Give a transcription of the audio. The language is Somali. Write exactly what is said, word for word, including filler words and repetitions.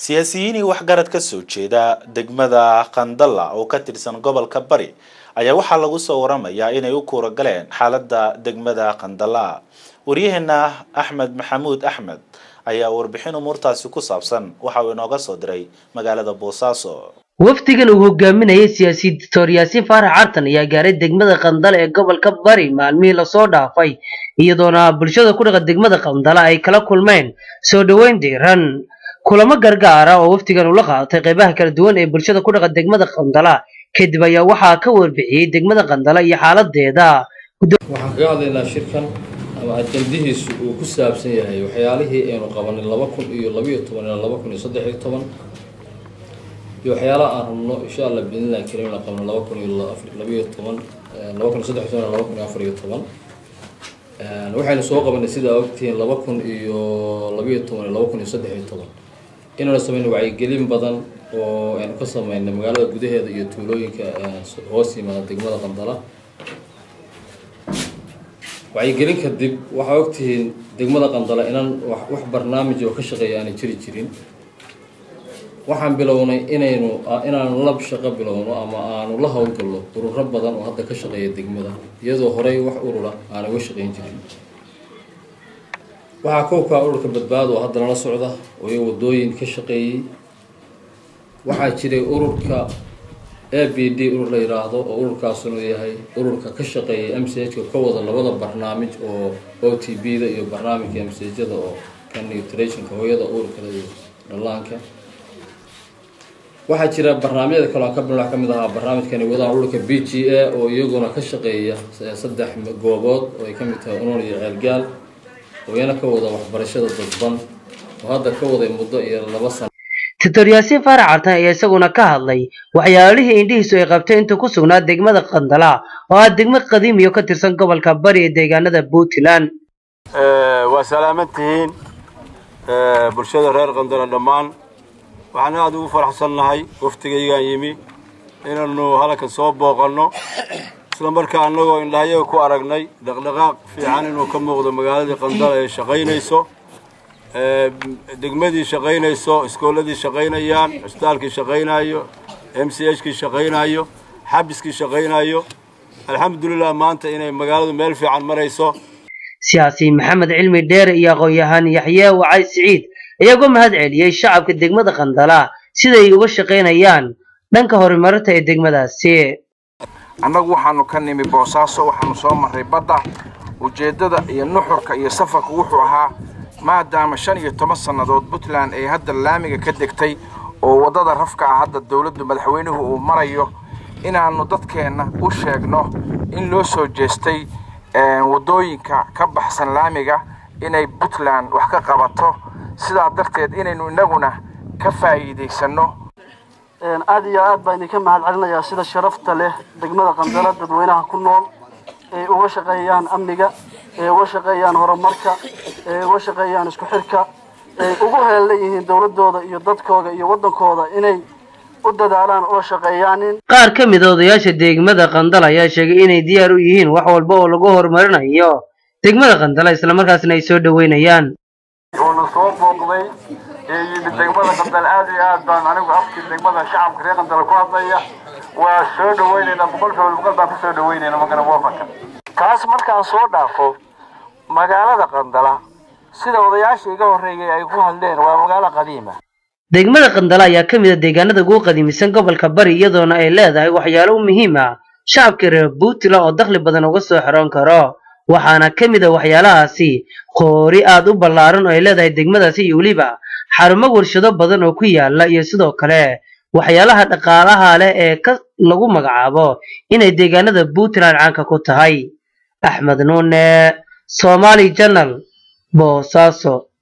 siyaasiyiin waxgarad ka soo jeeda degmada Qandala oo ka tirsan gobolka Bari ayaa waxa lagu soo waramayaa inay u kuura galeen xaaladda degmada Qandala. Wariyahana Axmed Maxamuud Axmed ayaa warbixin umurtaasi ku saabsan waxa uu inooga soo diray magaalada Boosaaso. wafdigan uu hogaaminayay siyaasi Doctor Yaasiin Faarax Cartan ayaa gaaray degmada Qandala ee gobolka Bari maalmihii la soo dhaafay iyadoona bulshada ku dhaqan degmada Qandala ay kala kulmeen soo dhaweyn diiran kulamo gargaar ah oo wafdigan uu la qaatay qaybaha kala duwan ee bulshada ku dhaqan degmada Qandala kadib ayaa waxa ka warbixiyay degmada Qandala iyo xaaladeeda. waxaan ka hadlaynaa shirkan ama ajandihiisu uu ku saabsan yahay waxyaalihii aynu qabanay laba kun iyo laba iyo toban ilaa laba kun iyo saddex iyo toban iyo waxyaalaha aan rabno insha Allah bidnaahi kariim la qabno laba kun iyo laba iyo toban laba kun iyo saddex iyo toban laba kun iyo afar iyo toban ee waxaynu soo qabanay sida ogtiin laba kun iyo laba iyo toban laba kun iyo saddex iyo toban inaan sameeyno wacyigelin badan oo aynu ka sameeyno magaalada gudaheeda iyo tuulooyinka hoos yimaada degmada Qandala. wacyigelin kadib waxa ogtiin degmada Qandala inaan wax barnaamij oo ka shaqeeya aan jiri jirin waxaan bilownay inaynu inaan lab shaqo bilowno ama aanu la hawlgalno ururo badan oo hadda ka shaqeeya degmada iyadoo horey wax urura aan uga shaqeyn jirin. waxa kooka ururka badbaado oo hadda la socda oo ay wadooyin ka shaqeeyay waxa jiray ururka A B D urur la yiraahdo oo ururkaas uu yahay ururka ka shaqeeya M C H ka wada labada barnaamij oo O T B da iyo barnaamijka M C H da oo kan nutrition ka hooyada ururka iyo dhallaanka. waxa jira barnaamijyada kale oo ka bilaa kamid ah barnaamijkani wada ururka B G A oo iyaguna ka shaqeeya saddex goobood oo ay kamid tahay Unool iyo Ceelgaal oo yana ka wada waxbarashada dadban oo hadda ka wada muddo iyo laba sano. Doctor Yaasiin Faarax Cartan ayaa isaguna ka hadlay waxyaalihii indhihiisu ay qabtay inta ku sugnaa degmada Qandala oo ah degmo qadiimi oo ka tirsan gobolka Bari ee deegaanada Puntland. ee waa salaamantiin ee bulshada reer Qandala dhamaan waxaan aad ugu faraxsanahay waftigaygaan yimi inaanu halka soo booqano isla markaa anagoo indhahayaga ku aragnay dhaqdhaqaaq fiican inuu ka muuqdo magaalada Qandala ee shaqeynayso ee degmadii shaqeynayso iskooladii shaqeynayaan isbitaalkii shaqeynayo M C H kii shaqeynayo xabiskii shaqeynayo alxamdulillah maanta inay magaaladu meel fiican marayso. siyaasi Maxamed Cilmi Dheer iyo aqoon-yahan Yaxye Wacay Siciid iyagoo mahad celiyay shacabka degmada Qandala sida ay uga shaqeynayaan dhanka horumarinta ee degmadaasi. annagu waxaanu ka nimi Boosaaso waxaanu soo maray badda ujeedada iyo nuxurka iyo safarka wuxuu ahaa maadaama shan iyo toban sanadood Puntland ay hadda laamiga ka degtay oo wadada rafka ah hadda dawladdu madaxweynuhu uu marayo inaanu dadkeena u sheegno in loo soo jeestay wadooyinka ka baxsan laamiga inay Puntland wax ka qabato sidaa darteed inaynu inaguna ka faa'iideysano. een aad iyo aad baan idinka mahad celinayaa sida sharafta leh degmada Qandala dadweynaha ku nool ee uga shaqeeyaan amniga ee uga shaqeeyaan horumarka ee uga shaqeeyaan isku xirka ee ugu heelayeen dawladooda iyo dadkooda iyo wadankooda inay u dadaalaan oo shaqeeyaan. qaar ka mid ah odayaasha degmada Qandala ayaa sheegay inay diyaar u yihiin wax walba oo lagu horumarinayo degmada Qandala isla markaasna ay soo dhaweynayaan. oo soo booqday ee degmada Qandala aad iyo aad baan anigu afkii degmada shacabka reer Qandala ku hadlaya waa soo dhaweynayna boqolkiiba boqol baan ku soo dhaweynayna magana waafaqan kaas markaan soo dhaafo magaalada Qandala sida odayaasha iga horeeyay ay ku hadleen waa magaalo qadiimi ah. degmada Qandala ayaa ka mid ah deegaanada ugu qadiimisan gobolka Bari iyadoona ay leedahay waxyaalo muhiim ah shacabka reer Puntland oo dakhli badan uga soo xiran karo waxaana ka mid ah waxyaalahaasi qoori aad u ballaaran oo ay leedahay degmadaasi iyo waliba xarumo warshado badan oo ku yaala iyo sidoo kale waxyaalaha dhaqaalaha leh ee ka lagu magacaabo inay deegaanada Puntland caan ka ku tahay. Axmed Nuune Somali Channel Boosaaso.